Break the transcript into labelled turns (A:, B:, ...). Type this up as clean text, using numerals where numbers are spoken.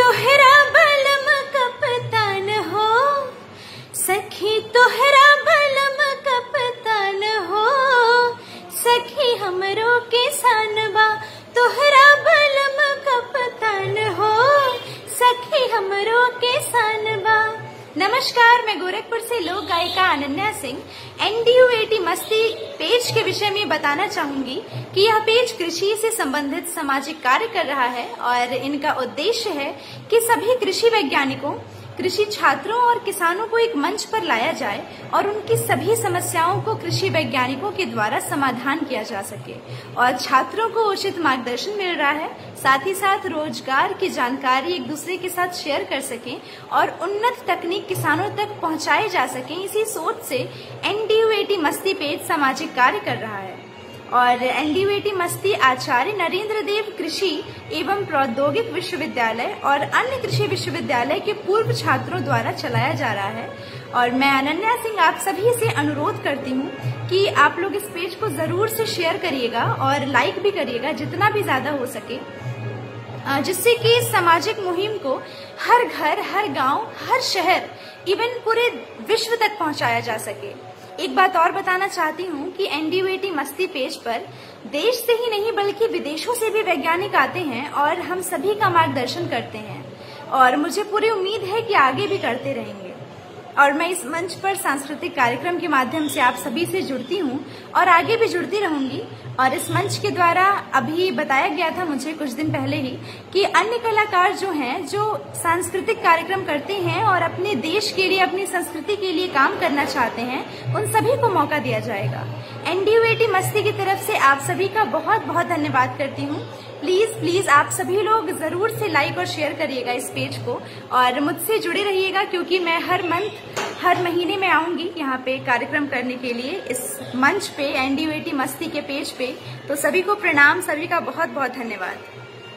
A: तोहरा बलम कप्तान हो, सखी तोहरा बलम कप्तान हो, सखी हमरो के सानबा। तोहरा बलम कप्तान हो, सखी हमरो के सानबा। नमस्कार, मैं गोरखपुर से लोक गायिका अनन्या सिंह NDU-80 मस्ती पेज के विषय में बताना चाहूंगी कि यह पेज कृषि से संबंधित सामाजिक कार्य कर रहा है और इनका उद्देश्य है कि सभी कृषि वैज्ञानिकों, कृषि छात्रों और किसानों को एक मंच पर लाया जाए और उनकी सभी समस्याओं को कृषि वैज्ञानिकों के द्वारा समाधान किया जा सके और छात्रों को उचित मार्गदर्शन मिल रहा है। साथ ही साथ रोजगार की जानकारी एक दूसरे के साथ शेयर कर सकें और उन्नत तकनीक किसानों तक पहुंचाई जा सके। इसी सोच से NDU-80 मस्ती पेज सामाजिक कार्य कर रहा है और NDU-80 मस्ती आचार्य नरेंद्र देव कृषि एवं प्रौद्योगिक विश्वविद्यालय और अन्य कृषि विश्वविद्यालय के पूर्व छात्रों द्वारा चलाया जा रहा है। और मैं अनन्या सिंह आप सभी से अनुरोध करती हूँ कि आप लोग इस पेज को जरूर से शेयर करिएगा और लाइक भी करिएगा जितना भी ज्यादा हो सके, जिससे कि इस सामाजिक मुहिम को हर घर, हर गांव, हर शहर, इवन पूरे विश्व तक पहुंचाया जा सके। एक बात और बताना चाहती हूँ कि NDU-80 मस्ती पेज पर देश से ही नहीं बल्कि विदेशों से भी वैज्ञानिक आते हैं और हम सभी का मार्गदर्शन करते हैं और मुझे पूरी उम्मीद है कि आगे भी करते रहेंगे। और मैं इस मंच पर सांस्कृतिक कार्यक्रम के माध्यम से आप सभी से जुड़ती हूँ और आगे भी जुड़ती रहूंगी। और इस मंच के द्वारा अभी बताया गया था मुझे कुछ दिन पहले ही कि अन्य कलाकार जो हैं, जो सांस्कृतिक कार्यक्रम करते हैं और अपने देश के लिए, अपनी संस्कृति के लिए काम करना चाहते हैं, उन सभी को मौका दिया जाएगा। NDU-80 मस्ती की तरफ से आप सभी का बहुत बहुत धन्यवाद करती हूँ। प्लीज आप सभी लोग जरूर से लाइक और शेयर करिएगा इस पेज को और मुझसे जुड़े रहिएगा, क्योंकि मैं हर महीने में आऊंगी यहाँ पे कार्यक्रम करने के लिए इस मंच पे NDU-80 मस्ती के पेज पे। तो सभी को प्रणाम, सभी का बहुत बहुत धन्यवाद।